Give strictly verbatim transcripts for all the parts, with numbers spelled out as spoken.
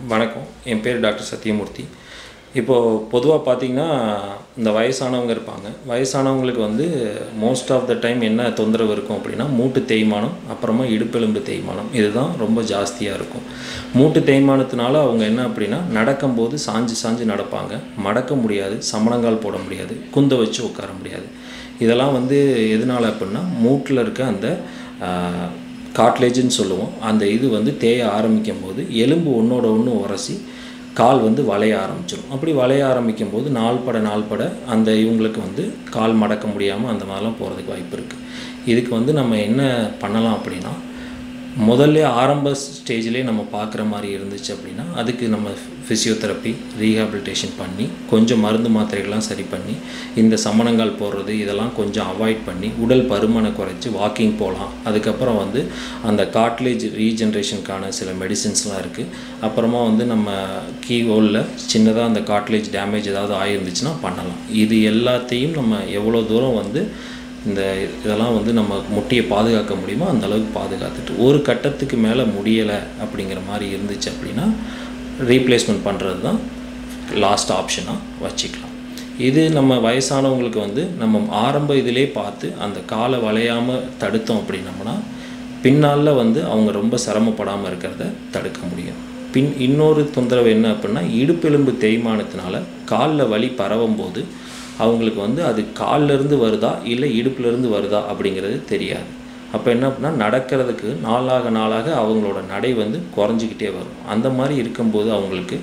வணக்கம். என் பேர் டாக்டர் சத்யமூர்த்தி. இப்போது பொதுவாக பார்த்திங்கன்னா இந்த வயசானவங்க இருப்பாங்க. வயசானவங்களுக்கு வந்து மோஸ்ட் ஆஃப் த டைம் என்ன தொந்தரவு இருக்கும் அப்படின்னா மூட்டு தேய்மானம், அப்புறமா இடுப்பெலும்பு தேய்மானம், இதுதான் ரொம்ப ஜாஸ்தியாக இருக்கும். மூட்டு தேய்மானத்தினால அவங்க என்ன அப்படின்னா நடக்கும்போது சாஞ்சு சாஞ்சு நடப்பாங்க, மடக்க முடியாது, சமணங்கால் போட முடியாது, குந்த வச்சு உட்கார முடியாது. இதெல்லாம் வந்து எதனால் அப்படின்னா மூட்டில் இருக்க அந்த காட்லேஜுன்னு சொல்லுவோம். அந்த இது வந்து தேய ஆரம்பிக்கும் போது எலும்பு ஒன்றோட ஒன்று உரசி கால் வந்து வளைய ஆரம்பிச்சிடும். அப்படி வளைய ஆரம்பிக்கும் போது நாள்பட நாள்பட அந்த இவங்களுக்கு வந்து கால் மடக்க முடியாமல் அந்த மாதிரிலாம் போகிறதுக்கு வாய்ப்பு இருக்குது. இதுக்கு வந்து நம்ம என்ன பண்ணலாம் அப்படின்னா, முதல்ல ஆரம்ப ஸ்டேஜ்லேயே நம்ம பார்க்குற மாதிரி இருந்துச்சு அப்படின்னா அதுக்கு நம்ம ஃபிசியோதெரப்பி ரீஹாபிலிட்டேஷன் பண்ணி கொஞ்சம் மருந்து மாத்திரைகள்லாம் சரி பண்ணி இந்த சமணங்கால் போடுறது இதெல்லாம் கொஞ்சம் அவாய்ட் பண்ணி உடல் பருமனை குறைச்சி வாக்கிங் போகலாம். அதுக்கப்புறம் வந்து அந்த காட்லேஜ் ரீஜென்ரேஷனுக்கான சில மெடிசின்ஸ்லாம் இருக்குது. அப்புறமா வந்து நம்ம கீ ஹோலில் சின்னதாக அந்த காட்லேஜ் டேமேஜ் ஏதாவது ஆகிருந்துச்சுன்னா பண்ணலாம். இது எல்லாத்தையும் நம்ம எவ்வளோ தூரம் வந்து இந்த இதெல்லாம் வந்து நம்ம முட்டியை பாதுகாக்க முடியுமோ அந்த அளவுக்கு பாதுகாத்துட்டு ஒரு கட்டத்துக்கு மேலே முடியலை அப்படிங்கிற மாதிரி இருந்துச்சு அப்படின்னா ரீப்ளேஸ்மெண்ட் பண்ணுறது தான் லாஸ்ட் ஆப்ஷனாக வச்சுக்கலாம். இது நம்ம வயசானவங்களுக்கு வந்து நம்ம ஆரம்ப இதிலே பார்த்து அந்த காலை வளையாமல் தடுத்தோம் அப்படின்னம்னா பின்னால் வந்து அவங்க ரொம்ப சிரமப்படாமல் இருக்கிறத தடுக்க முடியும். பின் இன்னொரு தொந்தரவு என்ன அப்படின்னா இடுப்பெலும்பு தேய்மானத்தினால காலில் வலி பரவும் போது அவங்களுக்கு வந்து அது காலிலேருந்து வருதா இல்லை இடுப்புலேருந்து வருதா அப்படிங்கிறது தெரியாது. அப்போ என்ன அப்படின்னா நடக்கிறதுக்கு நாளாக நாளாக அவங்களோட நடை வந்து குறைஞ்சிக்கிட்டே வரும். அந்த மாதிரி இருக்கும்போது அவங்களுக்கு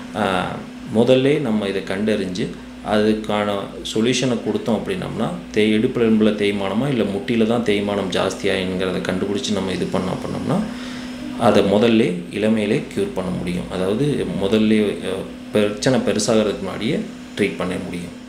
முதல்ல நம்ம இதை கண்டறிஞ்சு அதுக்கான சொல்யூஷனை கொடுத்தோம் அப்படின்னம்னா தே இடுப்பெலும்பில் தேய்மானமாக இல்லை முட்டியில் தான் தேய்மானம் ஜாஸ்தியாகிங்கிறத கண்டுபிடிச்சி நம்ம இது பண்ணோம் அப்படின்னோம்னா அதை முதல்ல இளமையிலே க்யூர் பண்ண முடியும். அதாவது முதல்ல பிரச்சனை பெருசாகிறதுக்கு முன்னாடியே ட்ரீட் பண்ண முடியும்.